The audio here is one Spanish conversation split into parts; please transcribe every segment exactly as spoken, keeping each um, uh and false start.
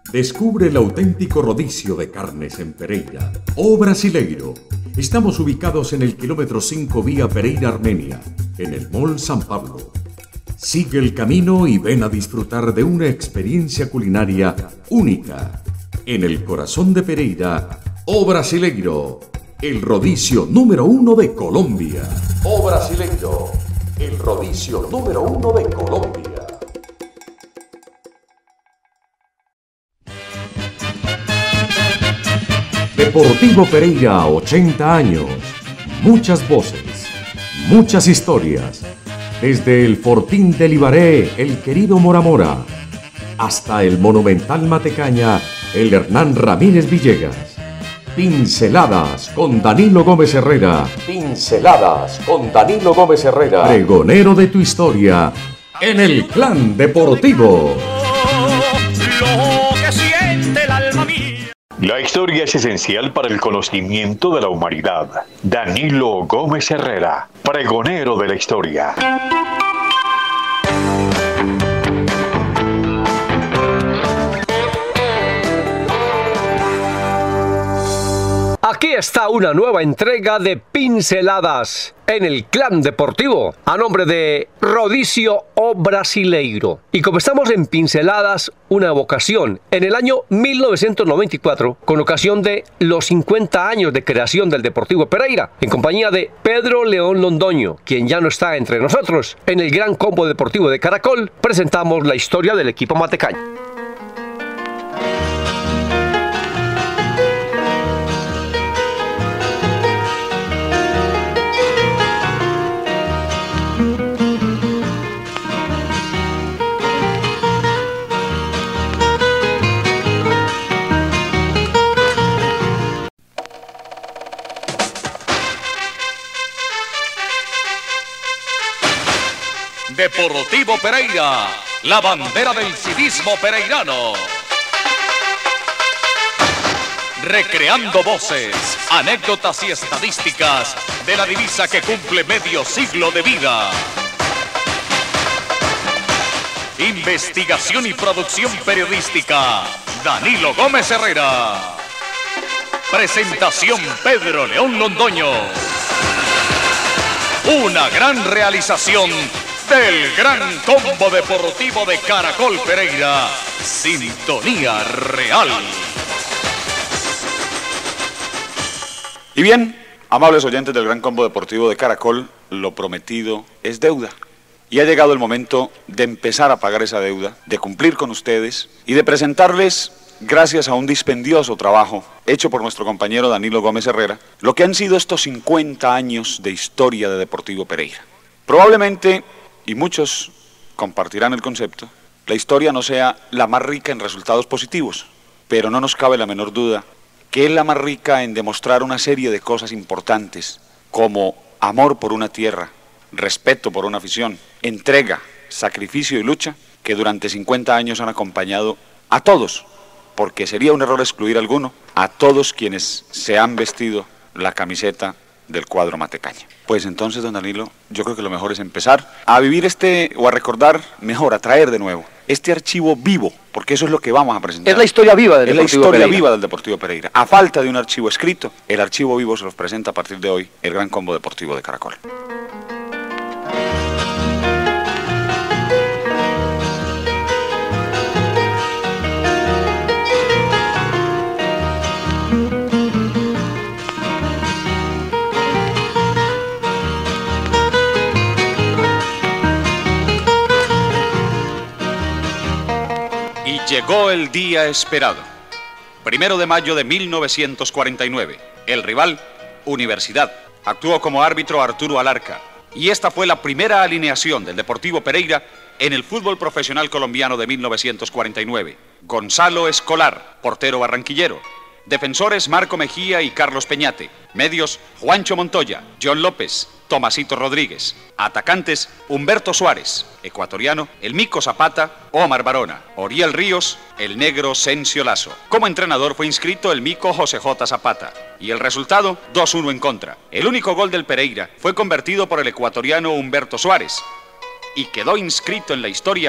Descubre el auténtico rodicio de carnes en Pereira. O Brasileiro. Estamos ubicados en el kilómetro cinco vía Pereira, Armenia, en el Mall San Pablo. Sigue el camino y ven a disfrutar de una experiencia culinaria única. En el corazón de Pereira, O Brasileiro, el rodicio número uno de Colombia. O Brasileiro, el rodicio número uno de Colombia. Deportivo Pereira, ochenta años. Muchas voces, muchas historias. Desde el Fortín del Ibaré, el querido Mora Mora, hasta el monumental Matecaña, el Hernán Ramírez Villegas. Pinceladas con Danilo Gómez Herrera. Pinceladas con Danilo Gómez Herrera. Pregonero de tu historia en el Clan Deportivo. Lo que siente el alma mía. La historia es esencial para el conocimiento de la humanidad. Danilo Gómez Herrera, pregonero de la historia. Aquí está una nueva entrega de Pinceladas en el Clan Deportivo, a nombre de Rodicio O Brasileiro. Y como estamos en Pinceladas, una evocación en el año mil novecientos noventa y cuatro, con ocasión de los cincuenta años de creación del Deportivo Pereira, en compañía de Pedro León Londoño, quien ya no está entre nosotros. En el Gran Combo Deportivo de Caracol presentamos la historia del equipo matecaño. Deportivo Pereira, la bandera del civismo pereirano. Recreando voces, anécdotas y estadísticas de la divisa que cumple medio siglo de vida. Investigación y producción periodística, Danilo Gómez Herrera. Presentación, Pedro León Londoño. Una gran realización del Gran Combo Deportivo de Caracol Pereira. Sintonía real. Y bien, amables oyentes del Gran Combo Deportivo de Caracol, lo prometido es deuda. Y ha llegado el momento de empezar a pagar esa deuda, de cumplir con ustedes y de presentarles, gracias a un dispendioso trabajo hecho por nuestro compañero Danilo Gómez Herrera, lo que han sido estos cincuenta años de historia de Deportivo Pereira. Probablemente, y muchos compartirán el concepto, la historia no sea la más rica en resultados positivos, pero no nos cabe la menor duda que es la más rica en demostrar una serie de cosas importantes, como amor por una tierra, respeto por una afición, entrega, sacrificio y lucha, que durante cincuenta años han acompañado a todos, porque sería un error excluir a alguno, a todos quienes se han vestido la camiseta del cuadro matecaña. Pues entonces, don Danilo, yo creo que lo mejor es empezar a vivir este, o a recordar, mejor, a traer de nuevo este archivo vivo, porque eso es lo que vamos a presentar. Es la historia viva del es Deportivo la historia Pereira. viva del Deportivo Pereira. A falta de un archivo escrito, el archivo vivo se los presenta a partir de hoy el Gran Combo Deportivo de Caracol. Llegó el día esperado. Primero de mayo de mil novecientos cuarenta y nueve. El rival, Universidad. Actuó como árbitro Arturo Alarca. Y esta fue la primera alineación del Deportivo Pereira en el fútbol profesional colombiano de mil novecientos cuarenta y nueve. Gonzalo Escolar, portero barranquillero. Defensores Marco Mejía y Carlos Peñate. Medios Juancho Montoya, John López, Tomasito Rodríguez. Atacantes Humberto Suárez, ecuatoriano, el Mico Zapata, Omar Barona. Oriel Ríos, el negro Sencio Lazo. Como entrenador fue inscrito el Mico José J. Zapata. Y el resultado, dos uno en contra. El único gol del Pereira fue convertido por el ecuatoriano Humberto Suárez. Y quedó inscrito en la historia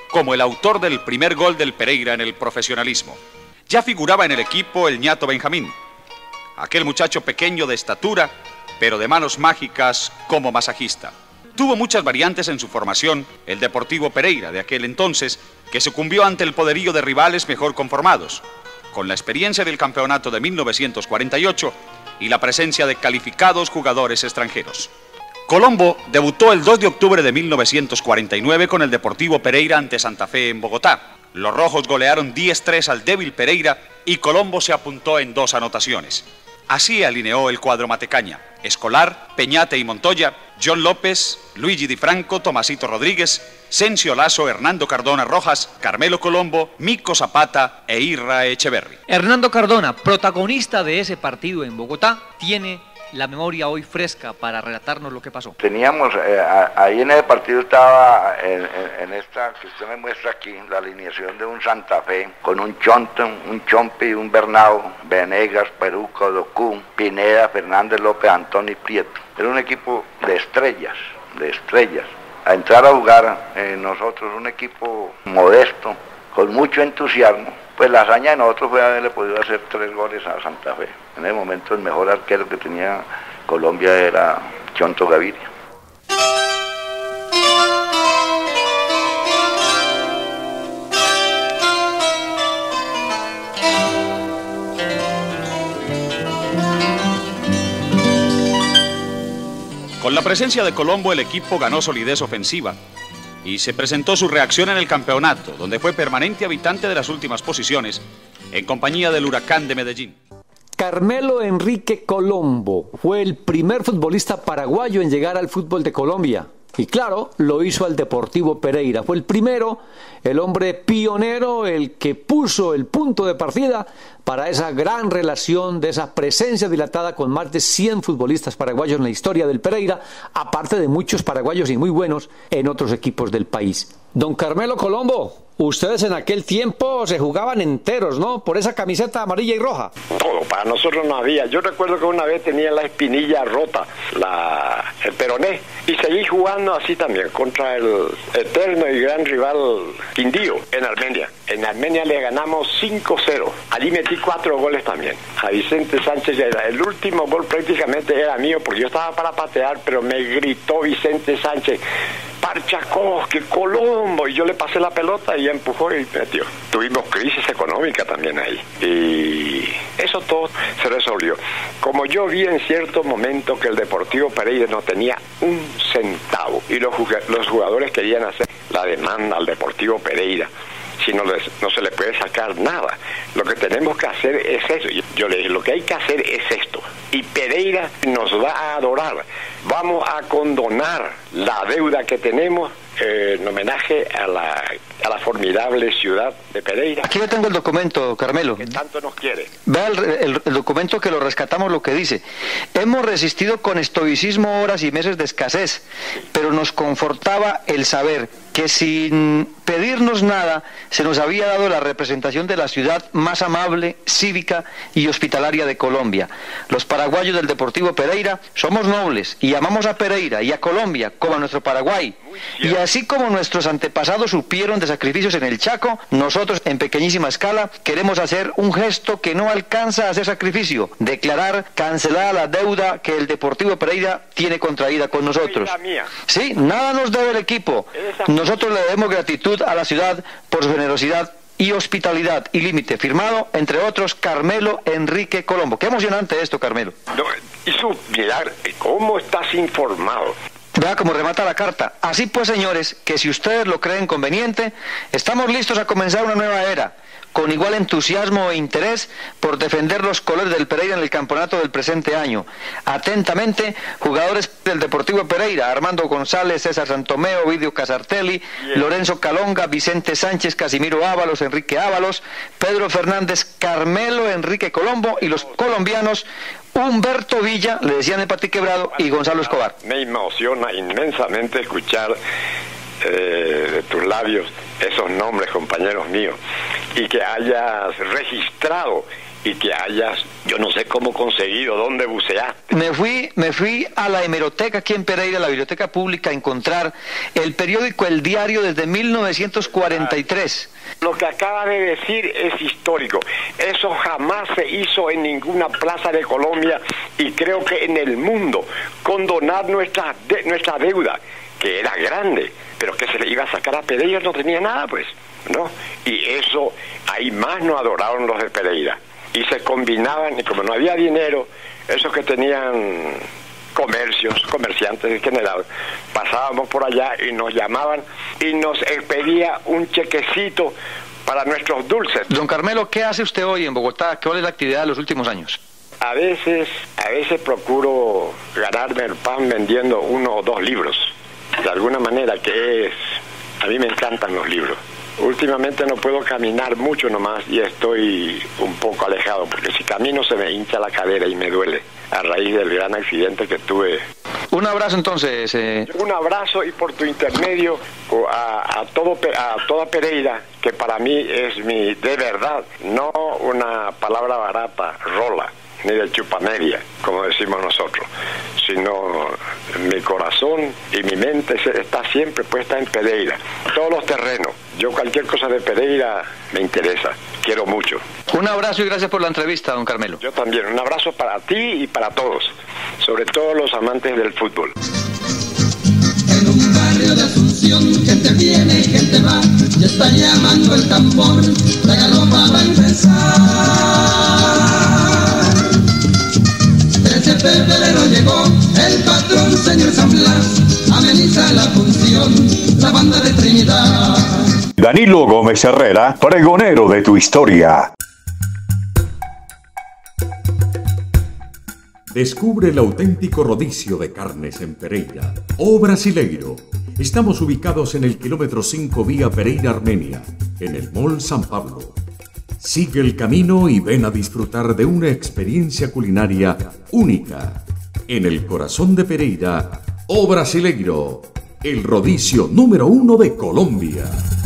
como el autor del primer gol del Pereira en el profesionalismo. Ya figuraba en el equipo el ñato Benjamín, aquel muchacho pequeño de estatura, pero de manos mágicas como masajista. Tuvo muchas variantes en su formación el Deportivo Pereira de aquel entonces, que sucumbió ante el poderío de rivales mejor conformados, con la experiencia del campeonato de mil novecientos cuarenta y ocho y la presencia de calificados jugadores extranjeros. Colombo debutó el dos de octubre de mil novecientos cuarenta y nueve con el Deportivo Pereira ante Santa Fe en Bogotá. Los rojos golearon diez tres al débil Pereira y Colombo se apuntó en dos anotaciones. Así alineó el cuadro matecaña: Escolar, Peñate y Montoya, John López, Luigi Di Franco, Tomasito Rodríguez, Cencio Lazo, Hernando Cardona Rojas, Carmelo Colombo, Mico Zapata e Irra Echeverri. Hernando Cardona, protagonista de ese partido en Bogotá, tiene la memoria hoy fresca para relatarnos lo que pasó. Teníamos, eh, ahí en el partido estaba, en, en, en esta que usted me muestra aquí, la alineación de un Santa Fe, con un Chonton, un Chompi, un Bernao, Venegas, Peruco, Docú, Pineda, Fernández López, Antonio Prieto. Era un equipo de estrellas, de estrellas. A entrar a jugar eh, nosotros, un equipo modesto, con mucho entusiasmo, pues la hazaña de nosotros fue haberle podido hacer tres goles a Santa Fe. En ese momento el mejor arquero que tenía Colombia era Chonto Gaviria. Con la presencia de Colombo, el equipo ganó solidez ofensiva y se presentó su reacción en el campeonato, donde fue permanente habitante de las últimas posiciones, en compañía del Huracán de Medellín. Carmelo Enrique Colombo fue el primer futbolista paraguayo en llegar al fútbol de Colombia. Y claro, lo hizo al Deportivo Pereira. Fue el primero, el hombre pionero, el que puso el punto de partida para esa gran relación, de esa presencia dilatada con más de cien futbolistas paraguayos en la historia del Pereira, aparte de muchos paraguayos y muy buenos en otros equipos del país. Don Carmelo Colombo, ustedes en aquel tiempo se jugaban enteros, ¿no? Por esa camiseta amarilla y roja. Todo, para nosotros no había. Yo recuerdo que una vez tenía la espinilla rota, la, el peroné, y seguí jugando así también contra el eterno y gran rival Quindío en Armenia. En Armenia le ganamos cinco cero. Allí metí cuatro goles también. A Vicente Sánchez era el último gol, prácticamente era mío porque yo estaba para patear, pero me gritó Vicente Sánchez: Parchacos, que Colombo, y yo le pasé la pelota y empujó y metió. Tuvimos crisis económica también ahí y eso todo se resolvió. Como yo vi en cierto momento que el Deportivo Pereira no tenía un centavo y los, los jugadores querían hacer la demanda al Deportivo Pereira, si no, les, no se le puede sacar nada. Lo que tenemos que hacer es eso. Yo le dije, lo que hay que hacer es esto. Y Pereira nos va a adorar. Vamos a condonar la deuda que tenemos eh, en homenaje a la, a la formidable ciudad de Pereira. Aquí yo tengo el documento, Carmelo. Que tanto nos quiere. Vea el, el, el documento que lo rescatamos, lo que dice: hemos resistido con estoicismo horas y meses de escasez, pero nos confortaba el saber que sin pedirnos nada se nos había dado la representación de la ciudad más amable, cívica y hospitalaria de Colombia. Los paraguayos del Deportivo Pereira somos nobles y amamos a Pereira y a Colombia como a nuestro Paraguay. Y así como nuestros antepasados supieron de sacrificios en el Chaco, nosotros en pequeñísima escala queremos hacer un gesto que no alcanza a ser sacrificio: declarar cancelada la deuda que el Deportivo Pereira tiene contraída con nosotros. Sí, nada nos debe el equipo. Nosotros le debemos gratitud a la ciudad por su generosidad y hospitalidad y límite. Firmado, entre otros, Carmelo Enrique Colombo. Qué emocionante esto, Carmelo. No, hizo mirar, ¿cómo estás informado? Vea cómo remata la carta. Así pues, señores, que si ustedes lo creen conveniente, estamos listos a comenzar una nueva era, con igual entusiasmo e interés por defender los colores del Pereira en el campeonato del presente año. Atentamente, jugadores del Deportivo Pereira: Armando González, César Santomeo, Ovidio Casartelli, yeah. Lorenzo Calonga, Vicente Sánchez, Casimiro Ábalos, Enrique Ábalos, Pedro Fernández, Carmelo Enrique Colombo y los colombianos Humberto Villa, le decían el Pati Quebrado, y Gonzalo Escobar. Me emociona inmensamente escuchar eh, de tus labios esos nombres, compañeros míos, y que hayas registrado y que hayas, yo no sé cómo conseguido, dónde buceaste. Me fui, me fui a la hemeroteca aquí en Pereira, la biblioteca pública, a encontrar el periódico El Diario desde mil novecientos cuarenta y tres. Lo que acaba de decir es histórico. Eso jamás se hizo en ninguna plaza de Colombia y creo que en el mundo. Condonar nuestra, de, nuestra deuda, que era grande, pero que se le iba a sacar a Pereira, no tenía nada, pues, ¿no? Y eso, ahí más nos adoraron los de Pereira. Y se combinaban, y como no había dinero, esos que tenían comercios, comerciantes en general, pasábamos por allá y nos llamaban y nos expedía un chequecito para nuestros dulces. Don Carmelo, ¿qué hace usted hoy en Bogotá? ¿Cuál es la actividad de los últimos años? A veces, a veces procuro ganarme el pan vendiendo uno o dos libros. De alguna manera, que es, a mí me encantan los libros. Últimamente no puedo caminar mucho nomás y estoy un poco alejado, porque si camino se me hincha la cadera y me duele a raíz del gran accidente que tuve. Un abrazo entonces. Eh... Un abrazo y por tu intermedio a, a, todo, a toda Pereira, que para mí es mi, de verdad, no una palabra barata, rola, ni de chupamedia, como decimos nosotros, sino mi corazón y mi mente está siempre puesta en Pereira, todos los terrenos. Yo cualquier cosa de Pereira me interesa, quiero mucho. Un abrazo y gracias por la entrevista, don Carmelo. Yo también, un abrazo para ti y para todos, sobre todo los amantes del fútbol. En un barrio de Asunción, gente viene y gente va, ya está llamando el tambor, la galopa va a empezar. trece de febrero llegó el patrón, señor San Blas, ameniza la función, la banda de Trinidad. Danilo Gómez Herrera, pregonero de tu historia. Descubre el auténtico rodicio de carnes en Pereira. O Brasileiro. Estamos ubicados en el kilómetro cinco vía Pereira Armenia, en el Mall San Pablo. Sigue el camino y ven a disfrutar de una experiencia culinaria única. En el corazón de Pereira, O Brasileiro, el rodicio número uno de Colombia.